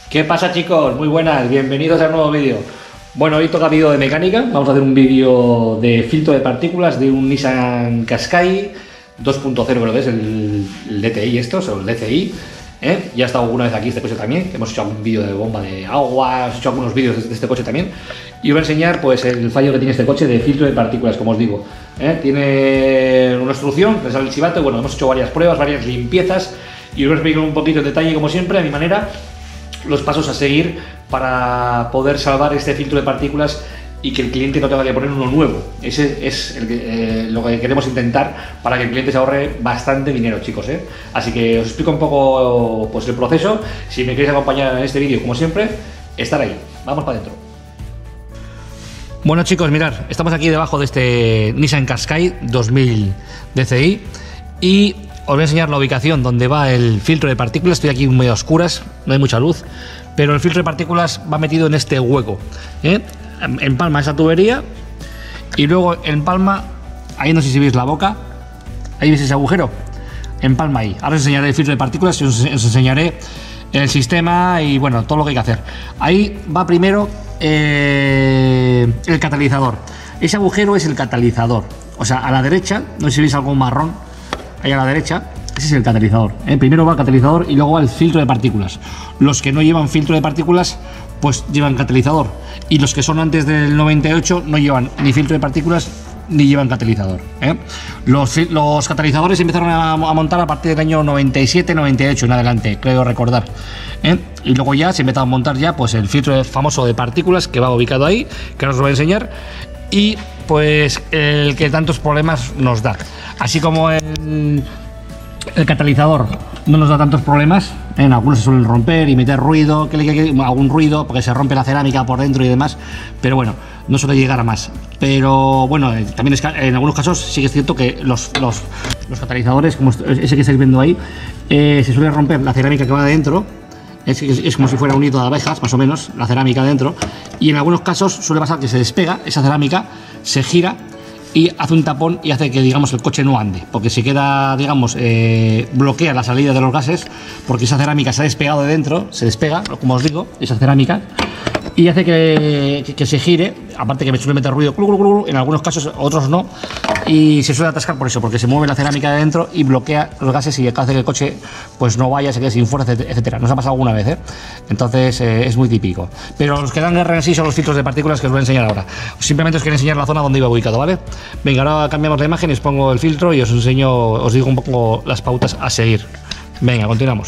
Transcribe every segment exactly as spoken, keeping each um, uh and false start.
¿Qué pasa, chicos? Muy buenas, bienvenidos a un nuevo vídeo. Bueno, hoy toca vídeo de mecánica. Vamos a hacer un vídeo de filtro de partículas de un Nissan Qashqai dos punto cero, creo que es el, el D T I estos, o el D C I. ¿eh? Ya he estado alguna vez aquí este coche también. Hemos hecho algún vídeo de bomba de agua, hemos hecho algunos vídeos de este coche también. Y os voy a enseñar pues el fallo que tiene este coche de filtro de partículas, como os digo. ¿eh? Tiene una obstrucción, le sale el chivato. Bueno, hemos hecho varias pruebas, varias limpiezas. Y os voy a explicar un poquito en detalle, como siempre, a mi manera, los pasos a seguir para poder salvar este filtro de partículas y que el cliente no tenga que poner uno nuevo. Ese es el que, eh, lo que queremos intentar para que el cliente se ahorre bastante dinero, chicos. ¿eh? Así que os explico un poco pues, el proceso. Si me queréis acompañar en este vídeo, como siempre, estar ahí. Vamos para adentro. Bueno, chicos, mirad, estamos aquí debajo de este Nissan Qashqai dos mil D C I y os voy a enseñar la ubicación donde va el filtro de partículas. Estoy aquí medio a oscuras, no hay mucha luz, pero el filtro de partículas va metido en este hueco. ¿eh? Empalma esa tubería y luego empalma, ahí no sé si veis la boca, ahí veis ese agujero, empalma ahí. Ahora os enseñaré el filtro de partículas y os, os enseñaré el sistema y bueno, todo lo que hay que hacer. Ahí va primero eh, el catalizador. Ese agujero es el catalizador, o sea, a la derecha, no sé si veis algo marrón, ahí a la derecha, ese es el catalizador. ¿eh? Primero va el catalizador y luego va el filtro de partículas. Los que no llevan filtro de partículas, pues llevan catalizador. Y los que son antes del noventa y ocho no llevan ni filtro de partículas ni llevan catalizador. ¿eh? Los, los catalizadores empezaron a, a montar a partir del año noventa y siete noventa y ocho en adelante, creo recordar. ¿eh? Y luego ya se empezó a montar ya pues el filtro famoso de partículas que va ubicado ahí, que os voy a enseñar. Y pues el que tantos problemas nos da. Así como el, el catalizador no nos da tantos problemas, en algunos se suelen romper y meter ruido, que, que, que, algún ruido porque se rompe la cerámica por dentro y demás, pero bueno, no suele llegar a más. Pero bueno, también es que en algunos casos sí que es cierto que los, los, los catalizadores, como ese que estáis viendo ahí, eh, se suele romper la cerámica que va adentro. Es, es, es como si fuera un nido de abejas, más o menos, la cerámica dentro. Y en algunos casos suele pasar que se despega esa cerámica, se gira y hace un tapón y hace que, digamos, el coche no ande. Porque se queda, digamos, eh, bloquea la salida de los gases, porque esa cerámica se ha despegado de dentro, se despega, como os digo, esa cerámica, y hace que, que, que se gire. Aparte que me suele meter ruido, clu, clu, clu, en algunos casos, otros no, y se suele atascar por eso, porque se mueve la cerámica de dentro y bloquea los gases y hace que el coche pues no vaya, se quede sin fuerza, etcétera. Nos ha pasado alguna vez, ¿eh? Entonces eh, es muy típico. Pero los que dan guerra en sí son los filtros de partículas que os voy a enseñar ahora. Simplemente os quiero enseñar la zona donde iba ubicado, ¿vale? Venga, ahora cambiamos la imagen y os pongo el filtro y os enseño, os digo un poco las pautas a seguir. Venga, continuamos.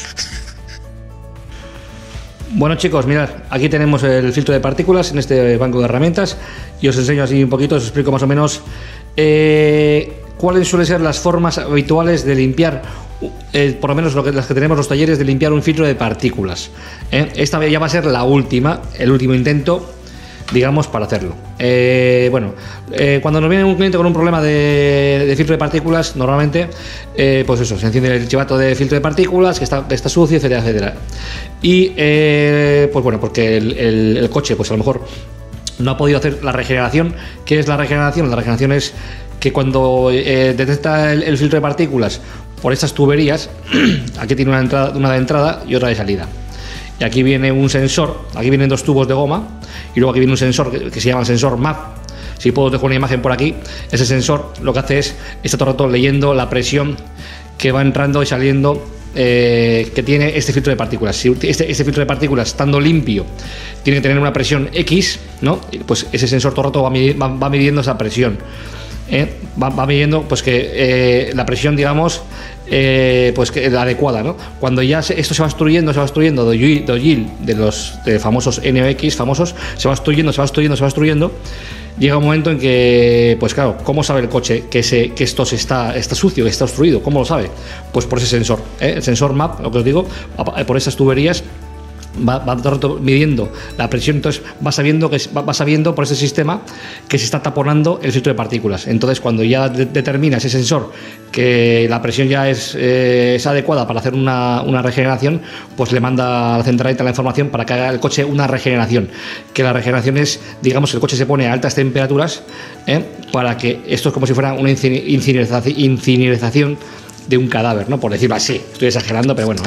Bueno, chicos, mirad, aquí tenemos el filtro de partículas en este banco de herramientas y os enseño así un poquito, os explico más o menos eh, cuáles suelen ser las formas habituales de limpiar, eh, por lo menos lo que, las que tenemos los talleres, de limpiar un filtro de partículas. ¿eh? Esta ya va a ser la última, el último intento, digamos, para hacerlo. Eh, bueno, eh, cuando nos viene un cliente con un problema de, de filtro de partículas, normalmente, eh, pues eso, se enciende el chivato de filtro de partículas, que está, que está sucio, etcétera, etcétera. Y, eh, pues bueno, porque el, el, el coche, pues a lo mejor no ha podido hacer la regeneración. ¿Qué es la regeneración? La regeneración es que cuando eh, detecta el, el filtro de partículas por estas tuberías, aquí tiene una, entrada, una de entrada y otra de salida. Y aquí viene un sensor, aquí vienen dos tubos de goma y luego aquí viene un sensor que, que se llama el sensor M A P. Si puedo dejar una imagen por aquí, ese sensor lo que hace es, está todo el rato leyendo la presión que va entrando y saliendo eh, que tiene este filtro de partículas. Si este, este filtro de partículas, estando limpio, tiene que tener una presión X, ¿no? Pues ese sensor todo el rato va, va, va midiendo esa presión. ¿eh? Va, va midiendo pues que eh, la presión, digamos, Eh, pues que la adecuada, ¿no? Cuando ya se, esto se va obstruyendo, se va obstruyendo de Yule, de los de famosos N O X famosos, se va obstruyendo, se va obstruyendo, se va obstruyendo, llega un momento en que, pues claro, ¿cómo sabe el coche que, se, que esto se está, está sucio, que está obstruido? ¿Cómo lo sabe? Pues por ese sensor, ¿eh? El sensor M A P, lo que os digo, por esas tuberías va, va todo el rato midiendo la presión, entonces va sabiendo, que, va, va sabiendo por ese sistema que se está taponando el filtro de partículas. Entonces cuando ya de, determina ese sensor que la presión ya es, eh, es adecuada para hacer una, una regeneración, pues le manda a la centralita la información para que haga el coche una regeneración, que la regeneración es, digamos, el coche se pone a altas temperaturas, ¿eh? para que esto es como si fuera una incinerización, incinerización de un cadáver, ¿no? Por decirlo así, estoy exagerando, pero bueno, ¿eh?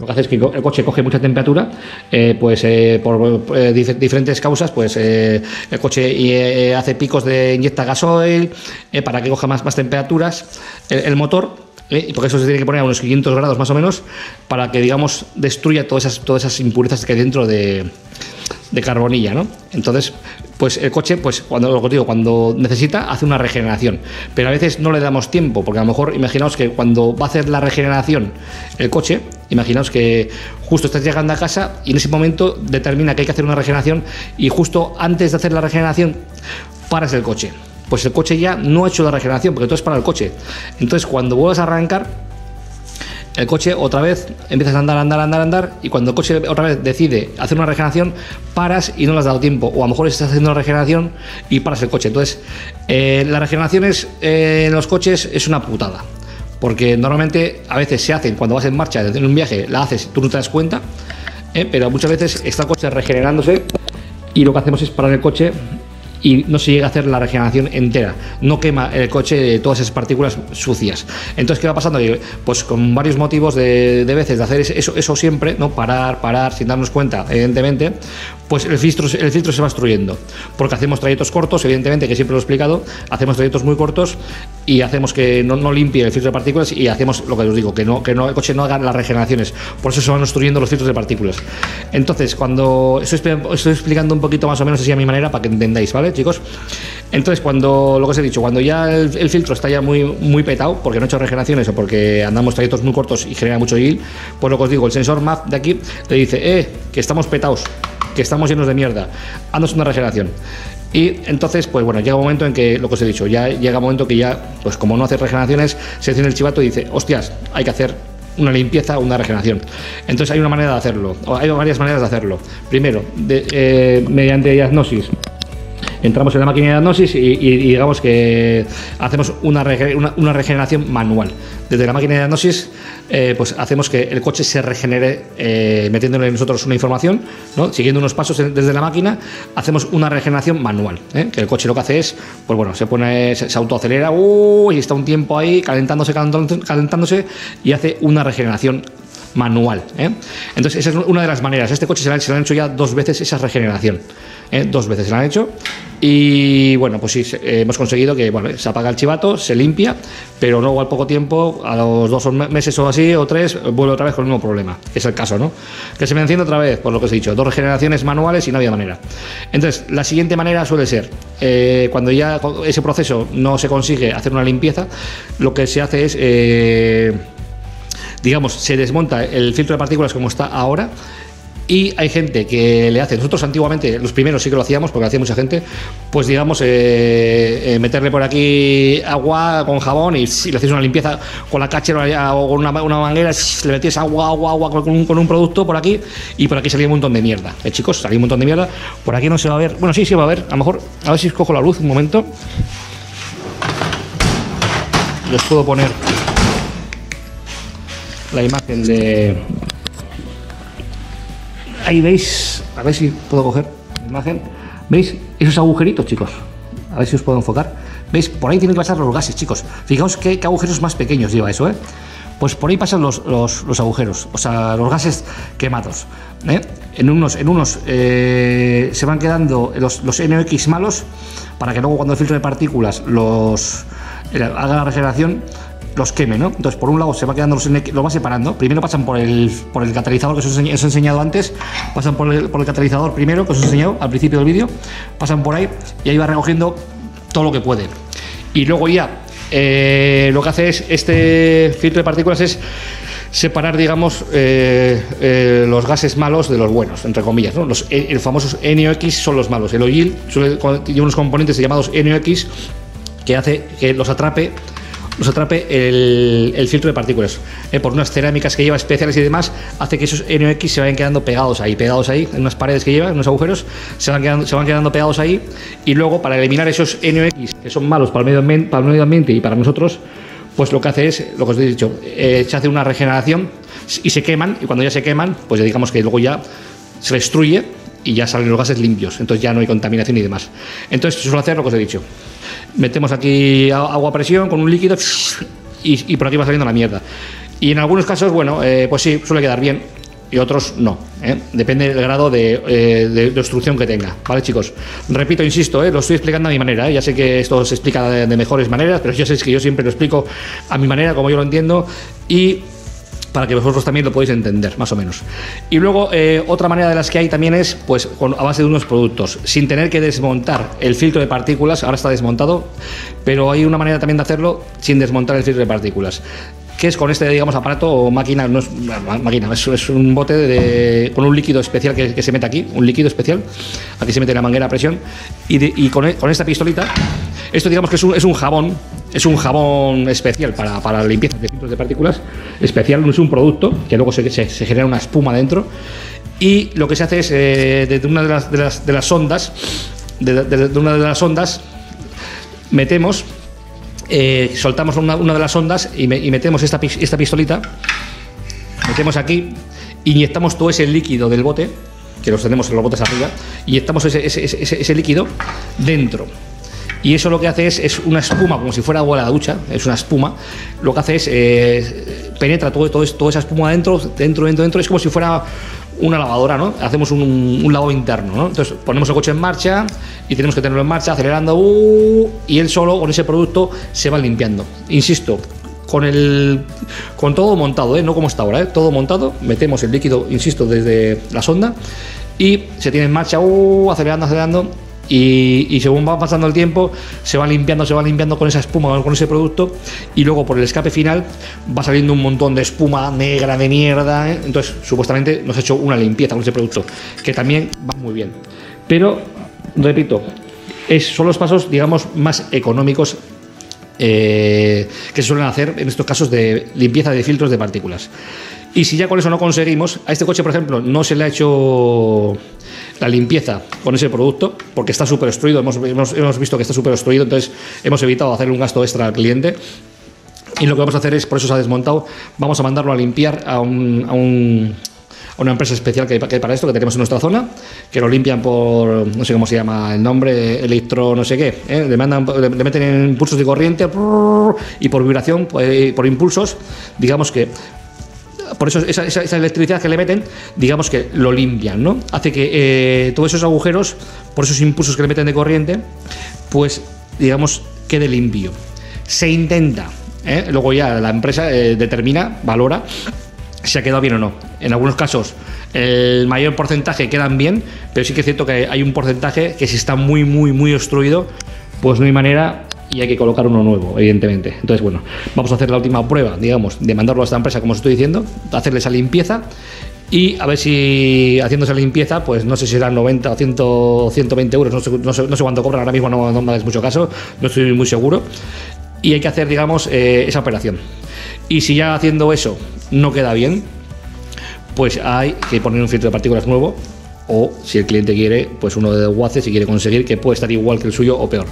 lo que hace es que el coche coge mucha temperatura, eh, pues eh, por eh, dif diferentes causas, pues eh, el coche eh, hace picos de inyecta gasoil eh, para que coja más, más temperaturas el, el motor, eh, y porque eso se tiene que poner a unos quinientos grados más o menos para que, digamos, destruya todas esas, todas esas impurezas que hay dentro de, de carbonilla, ¿no? Entonces, pues el coche, pues cuando lo digo, cuando necesita, hace una regeneración, pero a veces no le damos tiempo, porque a lo mejor imaginaos que cuando va a hacer la regeneración el coche, imaginaos que justo estás llegando a casa y en ese momento determina que hay que hacer una regeneración y justo antes de hacer la regeneración paras el coche, pues el coche ya no ha hecho la regeneración, porque todo es para el coche. Entonces cuando vuelvas a arrancar el coche, otra vez empiezas a andar, andar, andar, andar, y cuando el coche otra vez decide hacer una regeneración, paras y no le has dado tiempo, o a lo mejor estás haciendo una regeneración y paras el coche. Entonces, eh, las regeneraciones eh, en los coches es una putada, porque normalmente a veces se hacen cuando vas en marcha, en un viaje, la haces, tú no te das cuenta, eh, pero muchas veces está el coche regenerándose y lo que hacemos es parar el coche y no se llega a hacer la regeneración entera, no quema el coche todas esas partículas sucias. Entonces, ¿qué va pasando? Pues con varios motivos de, de veces de hacer eso, eso siempre, ¿no? Parar, parar, sin darnos cuenta, evidentemente, pues el filtro, el filtro se va destruyendo, porque hacemos trayectos cortos, evidentemente, que siempre lo he explicado, hacemos trayectos muy cortos y hacemos que no, no limpie el filtro de partículas y hacemos lo que os digo, que, no, que no, el coche no haga las regeneraciones, por eso se van destruyendo los filtros de partículas. Entonces, cuando estoy, estoy explicando un poquito más o menos así a mi manera para que entendáis, ¿vale, chicos? Entonces, cuando, lo que os he dicho, cuando ya el, el filtro está ya muy, muy petado, porque no he hecho regeneraciones o porque andamos trayectos muy cortos y genera mucho yield, pues lo que os digo, el sensor M A F de aquí te dice, eh, que estamos petados, que estamos llenos de mierda, haznos una regeneración. Y entonces, pues bueno, llega un momento en que, lo que os he dicho, ya llega un momento que ya, pues como no hace regeneraciones, se enciende el chivato y dice, hostias, hay que hacer una limpieza, una regeneración. Entonces hay una manera de hacerlo, o hay varias maneras de hacerlo. Primero, de, eh, mediante diagnosis. Entramos en la máquina de diagnosis y, y, y digamos que hacemos una, una, una regeneración manual. Desde la máquina de diagnosis eh, pues hacemos que el coche se regenere eh, metiéndole nosotros una información, ¿no? Siguiendo unos pasos desde la máquina, hacemos una regeneración manual, ¿eh? Que el coche lo que hace es, pues bueno, se pone, se, se autoacelera uh, y está un tiempo ahí calentándose, calentándose, calentándose y hace una regeneración manual, ¿eh? Entonces esa es una de las maneras. Este coche se le han, se le han hecho ya dos veces esa regeneración, ¿eh? Dos veces se la han hecho y bueno, pues sí, eh, hemos conseguido que bueno, se apaga el chivato, se limpia, pero luego al poco tiempo, a los dos meses o así o tres, vuelve otra vez con el mismo problema, que es el caso, ¿no? Que se me enciende otra vez, por lo que os he dicho, dos regeneraciones manuales y no había manera. Entonces la siguiente manera suele ser eh, cuando ya ese proceso no se consigue hacer una limpieza, lo que se hace es eh, digamos, se desmonta el filtro de partículas como está ahora y hay gente que le hace, nosotros antiguamente, los primeros sí que lo hacíamos porque lo hacía mucha gente, pues digamos, eh, eh, meterle por aquí agua con jabón y si le hacías una limpieza con la cachera o con una, una manguera, le metías agua, agua, agua con un, con un producto por aquí y por aquí salía un montón de mierda, ¿eh, chicos? Salía un montón de mierda, por aquí no se va a ver, bueno, sí, sí va a ver, a lo mejor, a ver si cojo la luz un momento, les puedo poner la imagen de... Ahí veis, a ver si puedo coger la imagen. ¿Veis esos agujeritos, chicos? A ver si os puedo enfocar. ¿Veis? Por ahí tienen que pasar los gases, chicos. Fijaos qué, qué agujeros más pequeños lleva eso, ¿eh? Pues por ahí pasan los, los, los agujeros, o sea, los gases quemados, ¿eh? En unos, en unos eh, se van quedando los, los N O X malos para que luego cuando el filtro de partículas los haga la regeneración los queme, ¿no? Entonces por un lado se va quedando los, lo va separando, primero pasan por el, por el catalizador que os he enseñado antes, pasan por el, por el catalizador primero que os he enseñado al principio del vídeo, pasan por ahí y ahí va recogiendo todo lo que puede y luego ya eh, lo que hace es este filtro de partículas es separar, digamos, eh, eh, los gases malos de los buenos, entre comillas, ¿no? Los el, famosos N O X son los malos, el oil tiene unos componentes llamados N O X que hace que los atrape nos atrape el, el filtro de partículas, eh, por unas cerámicas que lleva especiales y demás, hace que esos N O X se vayan quedando pegados ahí, pegados ahí, en unas paredes que lleva, en unos agujeros, se van quedando, se van quedando pegados ahí, y luego para eliminar esos N O X que son malos para el medio ambiente, para el medio ambiente y para nosotros, pues lo que hace es, lo que os he dicho, eh, se hace una regeneración y se queman, y cuando ya se queman, pues ya digamos que luego ya se destruye y ya salen los gases limpios, entonces ya no hay contaminación y demás. Entonces se suele hacer lo que os he dicho. Metemos aquí agua a presión con un líquido y, y por aquí va saliendo la mierda. Y en algunos casos, bueno, eh, pues sí, suele quedar bien y otros no, ¿eh? Depende del grado de, eh, de, de obstrucción que tenga, ¿vale, chicos? Repito, insisto, ¿eh? Lo estoy explicando a mi manera, ¿eh? Ya sé que esto se explica de, de mejores maneras, pero yo sé que yo siempre lo explico a mi manera, como yo lo entiendo, y para que vosotros también lo podáis entender, más o menos. Y luego, eh, otra manera de las que hay también es, pues, con, a base de unos productos, sin tener que desmontar el filtro de partículas. Ahora está desmontado, pero hay una manera también de hacerlo sin desmontar el filtro de partículas, que es con este, digamos, aparato o máquina. No es máquina, es, es un bote de, con un líquido especial que, que se mete aquí, un líquido especial, aquí se mete la manguera a presión, y, de, y con, con esta pistolita, esto digamos que es un, es un jabón, es un jabón especial para, para la limpieza de filtros de partículas, especial, no es un producto, que luego se, se, se genera una espuma dentro, y lo que se hace es, eh, desde una de las, de las, de las ondas, de, de, de una de las ondas, metemos, eh, soltamos una, una de las ondas y, me, y metemos esta, esta pistolita, metemos aquí, inyectamos todo ese líquido del bote, que los tenemos en los botes arriba, inyectamos ese, ese, ese, ese líquido dentro. Y eso lo que hace es, es una espuma, como si fuera agua de la ducha, es una espuma. Lo que hace es, eh, penetra todo, todo, toda esa espuma dentro, dentro, dentro, dentro. Es como si fuera una lavadora, ¿no? Hacemos un, un lavado interno, ¿no? Entonces ponemos el coche en marcha y tenemos que tenerlo en marcha, acelerando, uh, y él solo, con ese producto, se va limpiando. Insisto, con el con todo montado, ¿eh? No como está ahora, ¿eh? Todo montado, metemos el líquido, insisto, desde la sonda y se tiene en marcha, uh, acelerando, acelerando. Y, y según va pasando el tiempo, se va limpiando, se va limpiando con esa espuma, con ese producto, y luego por el escape final va saliendo un montón de espuma negra de mierda, ¿eh? Entonces, supuestamente nos ha hecho una limpieza con ese producto, que también va muy bien. Pero, repito, es, son los pasos, digamos, más económicos eh, que se suelen hacer en estos casos de limpieza de filtros de partículas. Y si ya con eso no conseguimos, a este coche, por ejemplo, no se le ha hecho la limpieza con ese producto, porque está súper obstruido, hemos, hemos, hemos visto que está súper obstruido, entonces hemos evitado hacerle un gasto extra al cliente. Y lo que vamos a hacer es, por eso se ha desmontado, vamos a mandarlo a limpiar a, un, a, un, a una empresa especial que hay, que hay para esto, que tenemos en nuestra zona, que lo limpian por, no sé cómo se llama el nombre, electro no sé qué, ¿eh? le, mandan, le, le meten en impulsos de corriente y por vibración, por, por impulsos, digamos que por eso esa, esa, esa electricidad que le meten, digamos que lo limpian, ¿no? Hace que eh, todos esos agujeros, por esos impulsos que le meten de corriente, pues digamos quede limpio. Se intenta, ¿eh? Luego ya la empresa eh, determina, valora si ha quedado bien o no. En algunos casos el mayor porcentaje quedan bien, pero sí que es cierto que hay un porcentaje que si está muy muy muy obstruido, pues no hay manera y hay que colocar uno nuevo, evidentemente. Entonces, bueno, vamos a hacer la última prueba, digamos, de mandarlo a esta empresa, como os estoy diciendo, hacerle esa limpieza y a ver si haciendo esa limpieza, pues no sé si serán noventa o cien, ciento veinte euros, no sé, no sé, no sé cuánto cobran ahora mismo, no, no me hagáis mucho caso, no estoy muy seguro. Y hay que hacer, digamos, eh, esa operación. Y si ya haciendo eso no queda bien, pues hay que poner un filtro de partículas nuevo, o si el cliente quiere, pues uno de Waze, si quiere conseguir, que puede estar igual que el suyo o peor.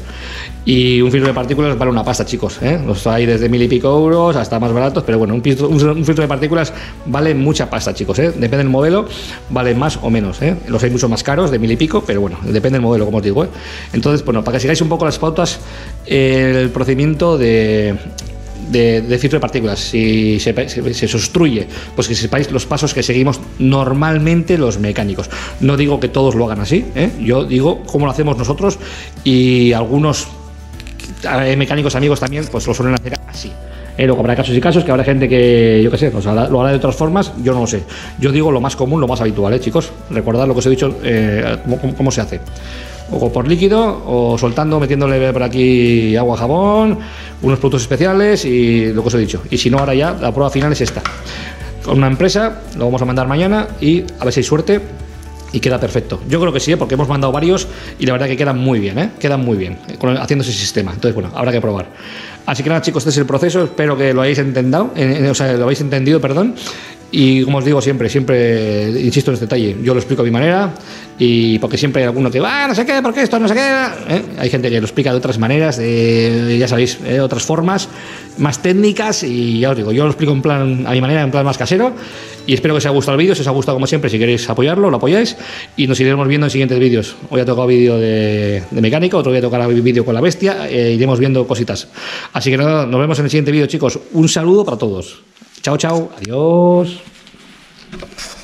Y un filtro de partículas vale una pasta, chicos, ¿eh? Los hay desde mil y pico euros hasta más baratos, pero bueno, un filtro, un filtro de partículas vale mucha pasta, chicos, ¿eh? Depende del modelo, vale más o menos, ¿eh? Los hay mucho más caros, de mil y pico, pero bueno, depende del modelo, como os digo, ¿eh? Entonces, bueno, para que sigáis un poco las pautas, el procedimiento de... De, de filtro de partículas, si se, se, se obstruye, pues que sepáis los pasos que seguimos normalmente los mecánicos. No digo que todos lo hagan así, ¿eh? Yo digo cómo lo hacemos nosotros, y algunos mecánicos amigos también pues lo suelen hacer así. Eh, luego habrá casos y casos, que habrá gente que, yo qué sé, pues lo hará de otras formas, yo no lo sé. Yo digo lo más común, lo más habitual, ¿eh, chicos? Recordad lo que os he dicho, eh, cómo, cómo se hace. O por líquido, o soltando, metiéndole por aquí agua, jabón, unos productos especiales y lo que os he dicho. Y si no, ahora ya la prueba final es esta. Con una empresa, lo vamos a mandar mañana y a ver si hay suerte y queda perfecto. Yo creo que sí, ¿eh? Porque hemos mandado varios y la verdad que quedan muy bien, ¿eh? Quedan muy bien haciendo ese sistema. Entonces, bueno, habrá que probar. Así que nada, chicos, este es el proceso. Espero que lo hayáis entendido, eh, o sea, lo habéis entendido, perdón. Y como os digo siempre, siempre insisto en este detalle, yo lo explico a mi manera, y porque siempre hay alguno que va, ah, no sé qué, porque esto no sé qué, ¿eh? Hay gente que lo explica de otras maneras, de, ya sabéis, ¿eh? Otras formas más técnicas, y ya os digo, yo lo explico en plan a mi manera, en plan más casero, y espero que os haya gustado el vídeo. Si os ha gustado, como siempre, si queréis apoyarlo, lo apoyáis, y nos iremos viendo en siguientes vídeos. Hoy ha tocado vídeo de, de mecánica, otro día tocará vídeo con la bestia, e iremos viendo cositas. Así que nada, nos vemos en el siguiente vídeo, chicos. Un saludo para todos. Chao, chao. Adiós.